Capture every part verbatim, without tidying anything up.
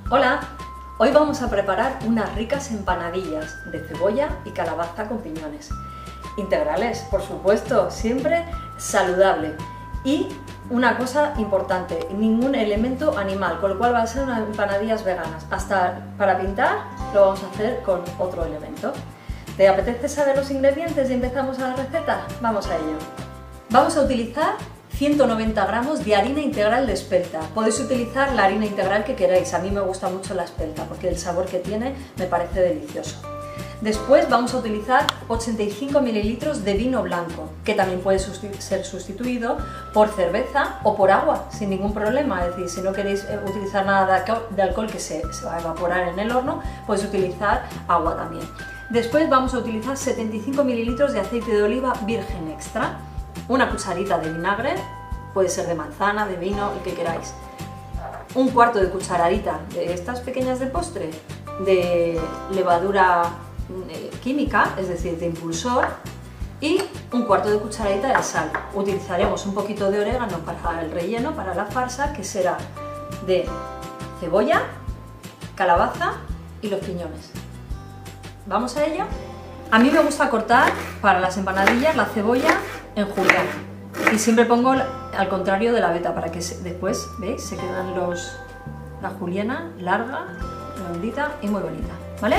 Hola, hoy vamos a preparar unas ricas empanadillas de cebolla y calabaza con piñones. Integrales, por supuesto, siempre saludable. Y una cosa importante, ningún elemento animal, con lo cual van a ser unas empanadillas veganas. Hasta para pintar lo vamos a hacer con otro elemento. ¿Te apetece saber los ingredientes y empezamos a la receta? Vamos a ello. Vamos a utilizar ciento noventa gramos de harina integral de espelta. Podéis utilizar la harina integral que queráis, a mí me gusta mucho la espelta porque el sabor que tiene me parece delicioso. Después vamos a utilizar ochenta y cinco mililitros de vino blanco, que también puede ser sustituido por cerveza o por agua, sin ningún problema. Es decir, si no queréis utilizar nada de alcohol que se, se va a evaporar en el horno, podéis utilizar agua también. Después vamos a utilizar setenta y cinco mililitros de aceite de oliva virgen extra, una cucharita de vinagre, puede ser de manzana, de vino, el que queráis, un cuarto de cucharadita de estas pequeñas de postre, de levadura eh, química, es decir, de impulsor, y un cuarto de cucharadita de sal. Utilizaremos un poquito de orégano para el relleno, para la farsa, que será de cebolla, calabaza y los piñones. ¿Vamos a ello? A mí me gusta cortar para las empanadillas la cebolla en juliana y siempre pongo al contrario de la veta para que se, después, ¿veis? Se quedan los, la juliana larga, redondita y muy bonita, ¿vale?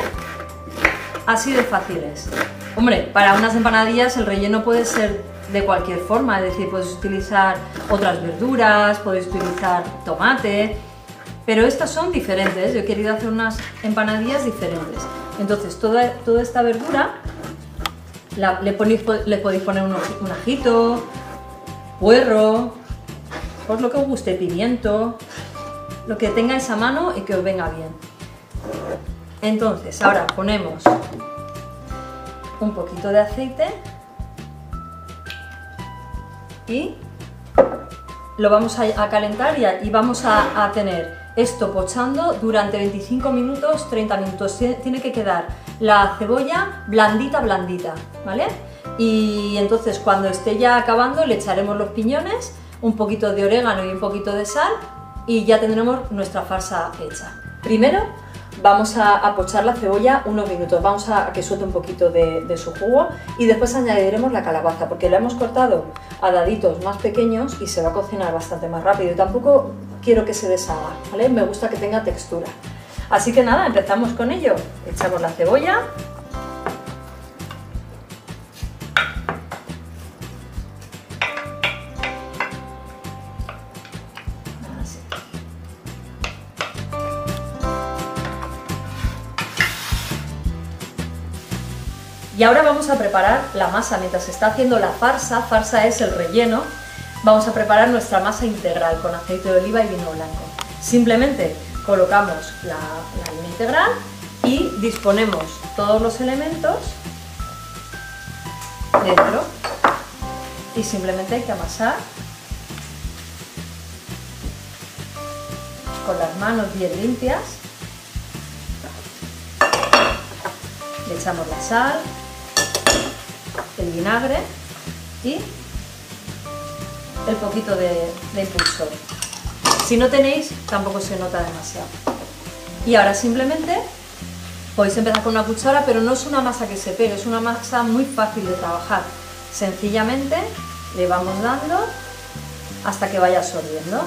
Así de fácil es. Hombre, para unas empanadillas el relleno puede ser de cualquier forma, es decir, podéis utilizar otras verduras, podéis utilizar tomate, pero estas son diferentes. Yo he querido hacer unas empanadillas diferentes. Entonces, toda, toda esta verdura la, le, ponéis, le podéis poner un, un ajito, puerro, pues lo que os guste, pimiento, lo que tengáis a mano y que os venga bien. Entonces, ahora ponemos un poquito de aceite y lo vamos a, a calentar y, a, y vamos a, a tener esto pochando durante veinticinco minutos, treinta minutos. Tiene que quedar la cebolla blandita, blandita, ¿vale? Y entonces cuando esté ya acabando le echaremos los piñones, un poquito de orégano y un poquito de sal y ya tendremos nuestra farsa hecha. Primero vamos a, a pochar la cebolla unos minutos, vamos a, a que suelte un poquito de, de su jugo y después añadiremos la calabaza porque la hemos cortado a daditos más pequeños y se va a cocinar bastante más rápido y tampoco quiero que se deshaga, ¿vale? Me gusta que tenga textura. Así que nada, empezamos con ello. Echamos la cebolla. Así. Y ahora vamos a preparar la masa mientras se está haciendo la farsa. Farsa es el relleno. Vamos a preparar nuestra masa integral con aceite de oliva y vino blanco. Simplemente colocamos la, la harina integral y disponemos todos los elementos dentro y simplemente hay que amasar con las manos bien limpias. Le echamos la sal, el vinagre y el poquito de, de impulsor. Si no tenéis, tampoco se nota demasiado. Y ahora simplemente podéis empezar con una cuchara, pero no es una masa que se pegue, es una masa muy fácil de trabajar. Sencillamente le vamos dando hasta que vaya absorbiendo.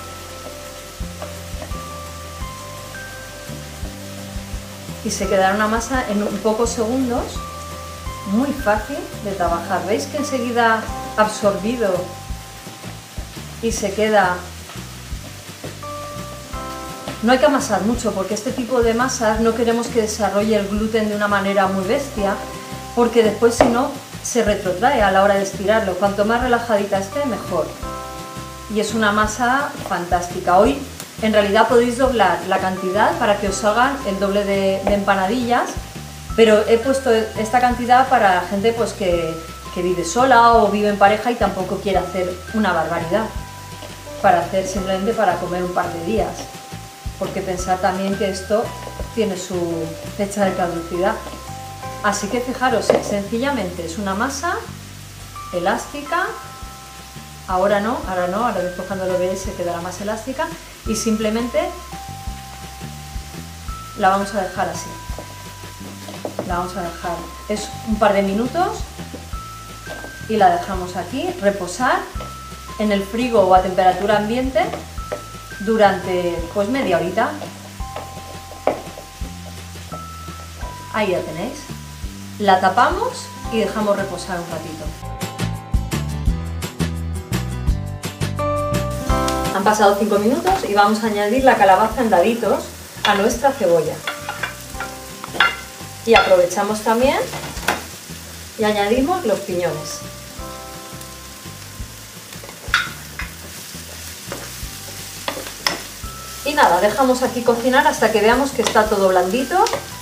Y se quedará una masa en un pocos segundos, muy fácil de trabajar. ¿Veis que enseguida ha absorbido y se queda? No hay que amasar mucho porque este tipo de masas no queremos que desarrolle el gluten de una manera muy bestia porque después si no se retrotrae a la hora de estirarlo. Cuanto más relajadita esté, mejor. Y es una masa fantástica. Hoy en realidad podéis doblar la cantidad para que os hagan el doble de, de empanadillas, pero he puesto esta cantidad para la gente pues que, que vive sola o vive en pareja y tampoco quiere hacer una barbaridad, para hacer simplemente para comer un par de días. Porque pensar también que esto tiene su fecha de caducidad. Así que fijaros, sencillamente es una masa elástica, ahora no, ahora no, ahora después cuando lo veáis se quedará más elástica y simplemente la vamos a dejar así. La vamos a dejar, es un par de minutos y la dejamos aquí reposar en el frigo o a temperatura ambiente durante pues media horita. Ahí ya tenéis. La tapamos y dejamos reposar un ratito. Han pasado cinco minutos y vamos a añadir la calabaza en daditos a nuestra cebolla. Y aprovechamos también y añadimos los piñones. Y nada, dejamos aquí cocinar hasta que veamos que está todo blandito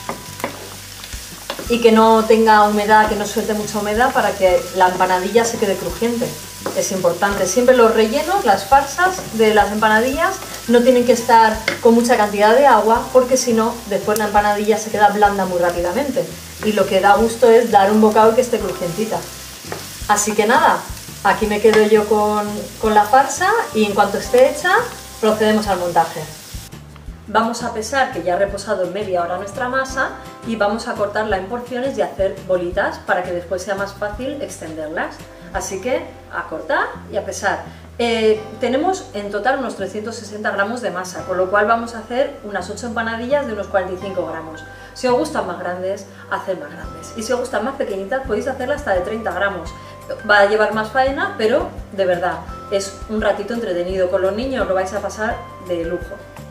y que no tenga humedad, que no suelte mucha humedad para que la empanadilla se quede crujiente. Es importante, siempre los rellenos, las farsas de las empanadillas no tienen que estar con mucha cantidad de agua porque si no, después la empanadilla se queda blanda muy rápidamente y lo que da gusto es dar un bocado y que esté crujientita. Así que nada, aquí me quedo yo con, con la farsa y en cuanto esté hecha procedemos al montaje. Vamos a pesar que ya ha reposado en media hora nuestra masa y vamos a cortarla en porciones y hacer bolitas para que después sea más fácil extenderlas. Así que a cortar y a pesar. Eh, tenemos en total unos trescientos sesenta gramos de masa, con lo cual vamos a hacer unas ocho empanadillas de unos cuarenta y cinco gramos. Si os gustan más grandes, haced más grandes. Y si os gustan más pequeñitas, podéis hacerla hasta de treinta gramos. Va a llevar más faena, pero de verdad, es un ratito entretenido. Con los niños lo vais a pasar de lujo.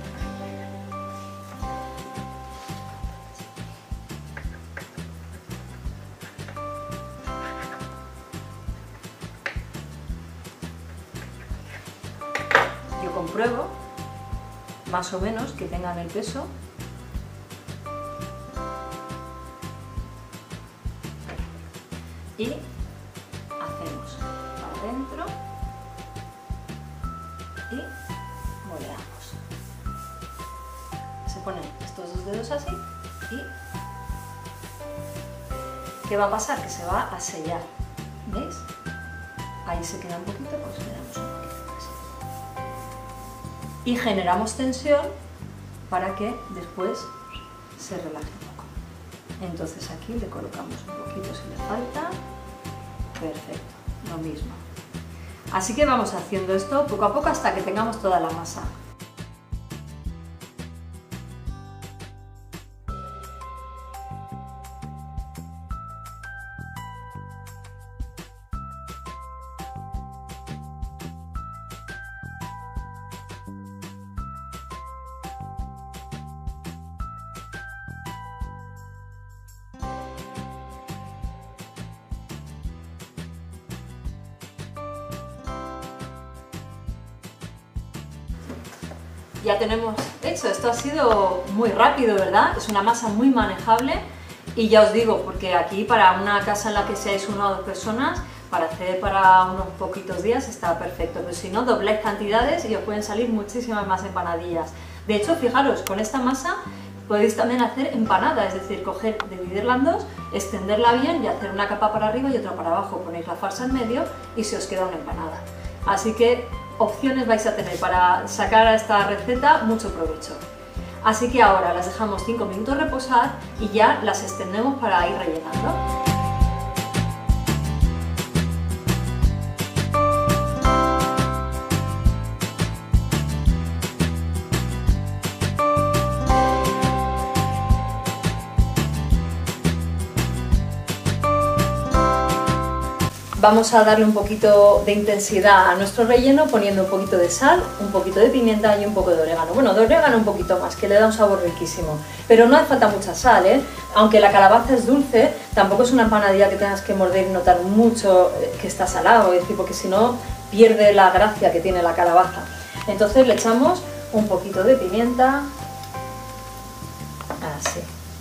Compruebo más o menos que tengan el peso y hacemos para adentro y moldeamos. Se ponen estos dos dedos así y ¿qué va a pasar? Que se va a sellar, ¿veis? Ahí se queda un poquito, pues le damos un poquito. Y generamos tensión para que después se relaje un poco. Entonces aquí le colocamos un poquito si le falta. Perfecto, lo mismo. Así que vamos haciendo esto poco a poco hasta que tengamos toda la masa. Ya tenemos hecho, esto ha sido muy rápido, ¿verdad? Es una masa muy manejable y ya os digo, porque aquí para una casa en la que seáis una o dos personas, para hacer para unos poquitos días está perfecto, pero si no, dobláis cantidades y os pueden salir muchísimas más empanadillas. De hecho, fijaros, con esta masa podéis también hacer empanada, es decir, coger, dividirla en dos, extenderla bien y hacer una capa para arriba y otra para abajo, ponéis la farsa en medio y se os queda una empanada. Así que opciones vais a tener para sacar a esta receta mucho provecho. Así que ahora las dejamos cinco minutos reposar y ya las extendemos para ir rellenando. Vamos a darle un poquito de intensidad a nuestro relleno poniendo un poquito de sal, un poquito de pimienta y un poco de orégano. Bueno, de orégano un poquito más, que le da un sabor riquísimo. Pero no hace falta mucha sal, ¿eh? Aunque la calabaza es dulce, tampoco es una empanadilla que tengas que morder y notar mucho que está salado, es decir, porque si no pierde la gracia que tiene la calabaza. Entonces le echamos un poquito de pimienta, así,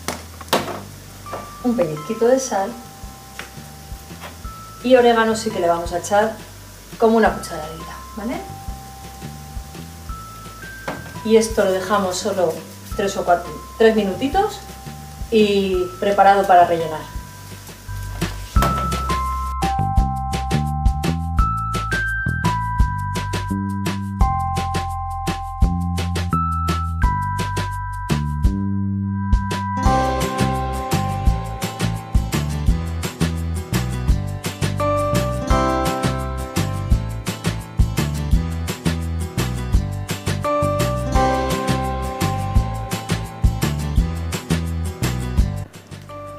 un pellizquito de sal. Y orégano sí que le vamos a echar como una cucharadita, ¿vale? Y esto lo dejamos solo tres o cuatro, tres minutitos y preparado para rellenar.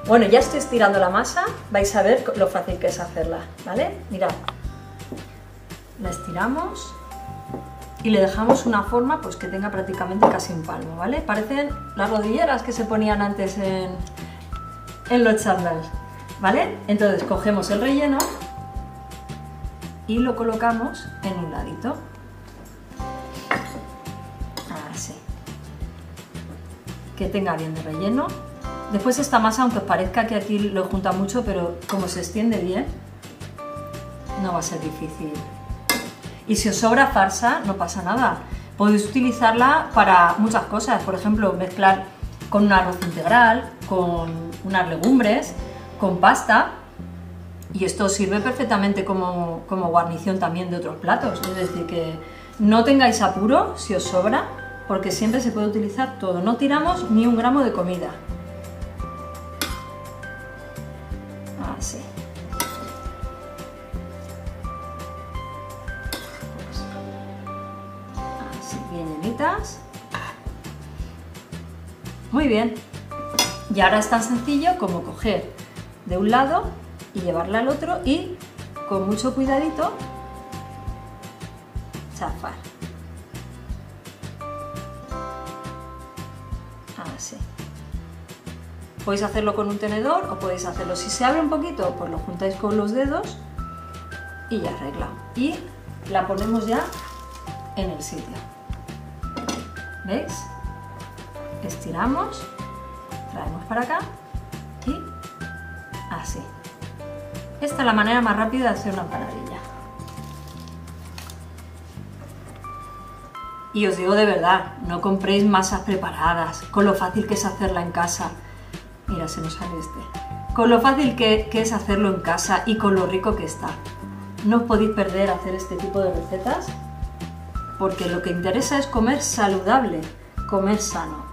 Bueno, ya estoy estirando la masa, vais a ver lo fácil que es hacerla, ¿vale? Mirad, la estiramos y le dejamos una forma pues que tenga prácticamente casi un palmo, ¿vale? Parecen las rodilleras que se ponían antes en, en los chandals, ¿vale? Entonces cogemos el relleno y lo colocamos en un ladito. Así. Que tenga bien de relleno. Después esta masa, aunque os parezca que aquí lo junta mucho, pero como se extiende bien, no va a ser difícil. Y si os sobra farsa, no pasa nada. Podéis utilizarla para muchas cosas. Por ejemplo, mezclar con un arroz integral, con unas legumbres, con pasta. Y esto sirve perfectamente como, como guarnición también de otros platos. Es decir, que no tengáis apuro si os sobra, porque siempre se puede utilizar todo. No tiramos ni un gramo de comida. Así. Así, bien llenitas. Muy bien. Y ahora es tan sencillo como coger de un lado y llevarla al otro y con mucho cuidadito chafar. Así. Podéis hacerlo con un tenedor o podéis hacerlo, si se abre un poquito, pues lo juntáis con los dedos y ya arreglado. Y la ponemos ya en el sitio. ¿Veis? Estiramos, traemos para acá y así. Esta es la manera más rápida de hacer una empanadilla. Y os digo de verdad, no compréis masas preparadas, con lo fácil que es hacerla en casa. Mira, se nos sale este. Con lo fácil que, que es hacerlo en casa y con lo rico que está. No os podéis perder hacer este tipo de recetas, porque lo que interesa es comer saludable, comer sano.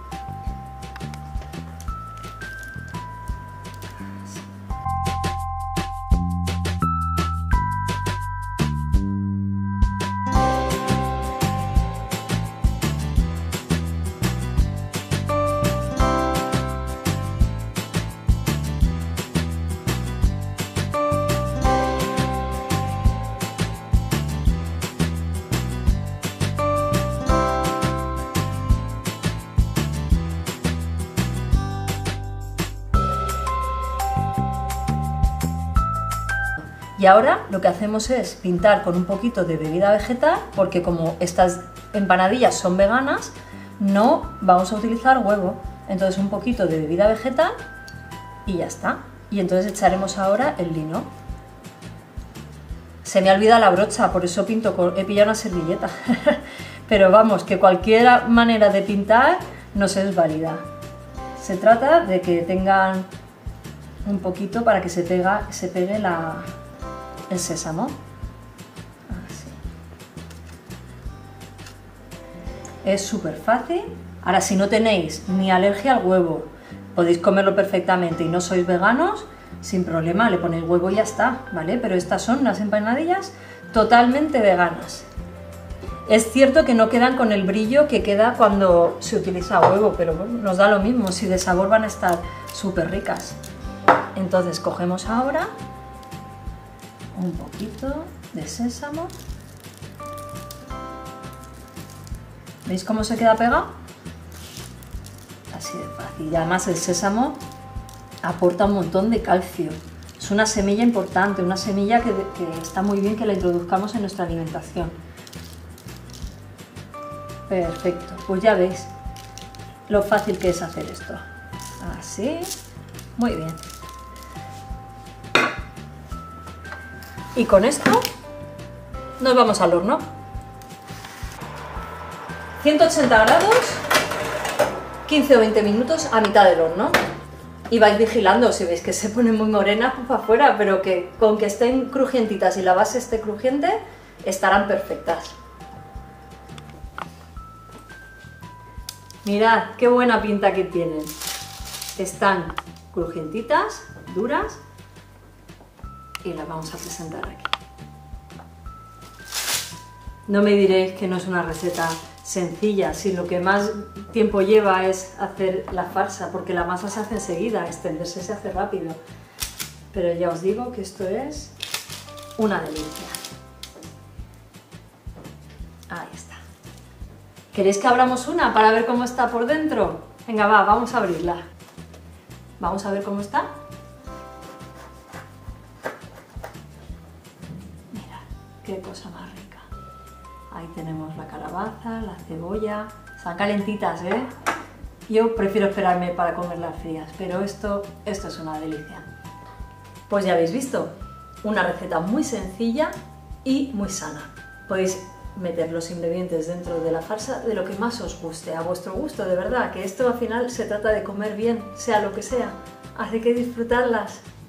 Y ahora lo que hacemos es pintar con un poquito de bebida vegetal, porque como estas empanadillas son veganas, no vamos a utilizar huevo. Entonces un poquito de bebida vegetal y ya está. Y entonces echaremos ahora el lino. Se me ha olvidado la brocha, por eso pinto con... he pillado una servilleta. Pero vamos, que cualquier manera de pintar nos es válida. Se trata de que tengan un poquito para que se, pega, se pegue la... el sésamo. Así. Es súper fácil. Ahora, si no tenéis ni alergia al huevo, podéis comerlo perfectamente y no sois veganos, sin problema, le ponéis huevo y ya está, ¿vale? Pero estas son unas empanadillas totalmente veganas. Es cierto que no quedan con el brillo que queda cuando se utiliza huevo, pero bueno, nos da lo mismo, si de sabor van a estar súper ricas. Entonces cogemos ahora un poquito de sésamo. ¿Veis cómo se queda pegado? Así de fácil. Y además el sésamo aporta un montón de calcio. Es una semilla importante, una semilla que, que está muy bien que la introduzcamos en nuestra alimentación. Perfecto, pues ya veis lo fácil que es hacer esto. Así, muy bien. Y con esto nos vamos al horno. ciento ochenta grados, quince o veinte minutos a mitad del horno. Y vais vigilando, si veis que se ponen muy morenas, pues para afuera, pero que con que estén crujientitas y la base esté crujiente, estarán perfectas. Mirad qué buena pinta que tienen. Están crujientitas, duras, y las vamos a presentar aquí. No me diréis que no es una receta sencilla, si lo que más tiempo lleva es hacer la farsa, porque la masa se hace enseguida, extenderse se hace rápido. Pero ya os digo que esto es una delicia. Ahí está. ¿Queréis que abramos una para ver cómo está por dentro? Venga, va, vamos a abrirla. Vamos a ver cómo está. Mira, qué cosa más rica. Ahí tenemos la calabaza, la cebolla. Están calentitas, ¿eh? Yo prefiero esperarme para comerlas frías, pero esto, esto es una delicia. Pues ya habéis visto, una receta muy sencilla y muy sana. Podéis meter los ingredientes dentro de la farsa de lo que más os guste, a vuestro gusto, de verdad, que esto al final se trata de comer bien, sea lo que sea. Así que disfrutarlas.